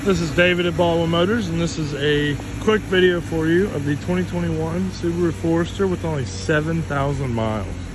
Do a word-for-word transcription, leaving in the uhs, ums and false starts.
This is David at Baldwin Motors, and this is a quick video for you of the twenty twenty-one Subaru Forester with only seven thousand miles.